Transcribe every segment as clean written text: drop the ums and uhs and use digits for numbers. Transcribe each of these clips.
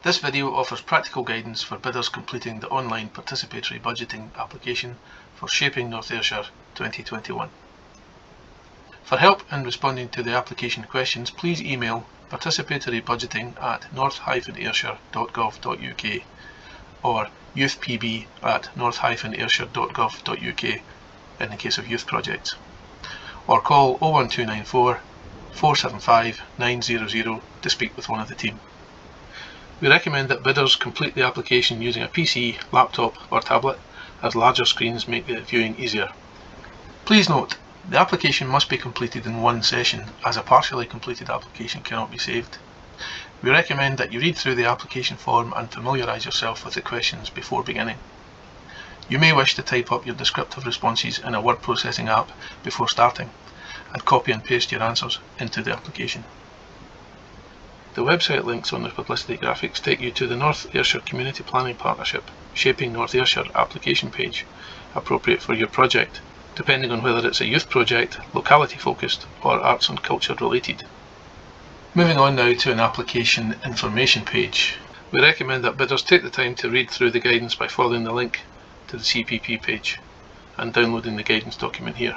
This video offers practical guidance for bidders completing the online participatory budgeting application for Shaping North Ayrshire 2021. For help in responding to the application questions, please email participatorybudgeting@north-ayrshire.gov.uk or youthpb@north-ayrshire.gov.uk in the case of youth projects, or call 01294 475 900 to speak with one of the team. We recommend that bidders complete the application using a PC, laptop or tablet, as larger screens make the viewing easier. Please note, the application must be completed in one session, as a partially completed application cannot be saved. We recommend that you read through the application form and familiarise yourself with the questions before beginning. You may wish to type up your descriptive responses in a word processing app before starting, and copy and paste your answers into the application. The website links on the publicity graphics take you to the North Ayrshire Community Planning Partnership Shaping North Ayrshire application page, appropriate for your project, depending on whether it's a youth project, locality focused or arts and culture related. Moving on now to an application information page. We recommend that bidders take the time to read through the guidance by following the link to the CPP page and downloading the guidance document here.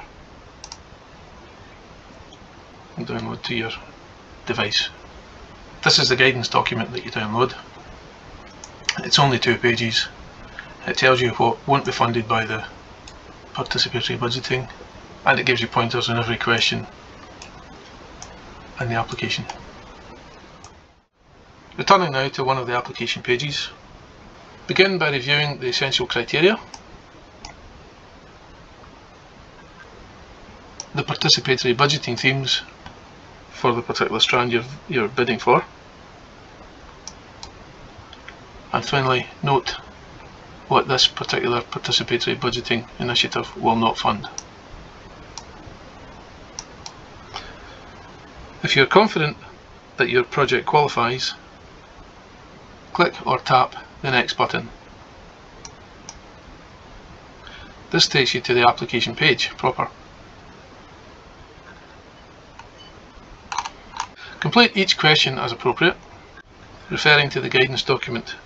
And download to your device. This is the guidance document that you download. It's only 2 pages. It tells you what won't be funded by the participatory budgeting, and it gives you pointers on every question in the application. Returning now to one of the application pages. Begin by reviewing the essential criteria, the participatory budgeting themes for the particular strand you're bidding for, and finally note what this particular participatory budgeting initiative will not fund. If you're confident that your project qualifies, click or tap the next button. This takes you to the application page proper. Complete each question as appropriate, referring to the guidance document.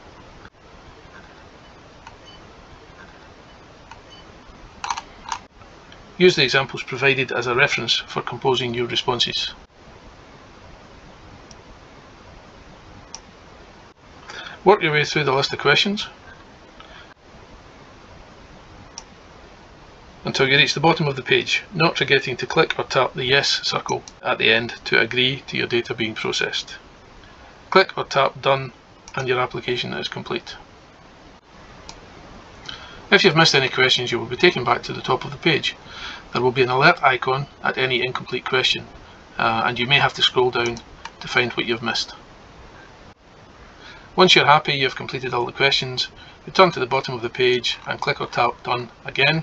Use the examples provided as a reference for composing your responses. Work your way through the list of questions until you reach the bottom of the page, not forgetting to click or tap the Yes circle at the end to agree to your data being processed. Click or tap Done and your application is complete. If you've missed any questions, you will be taken back to the top of the page. There will be an alert icon at any incomplete question, and you may have to scroll down to find what you've missed. Once you're happy you've completed all the questions, return to the bottom of the page and click or tap Done again,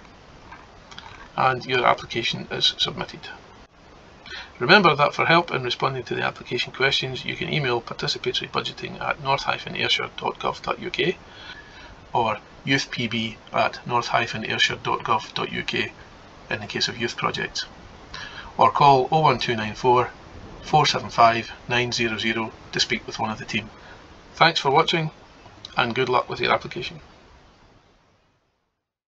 and your application is submitted. Remember that for help in responding to the application questions, you can email participatorybudgeting@north-ayrshire.gov.uk or youthpb@north-ayrshire.gov.uk in the case of youth projects, or call 01294 475 900 to speak with one of the team. Thanks for watching and good luck with your application.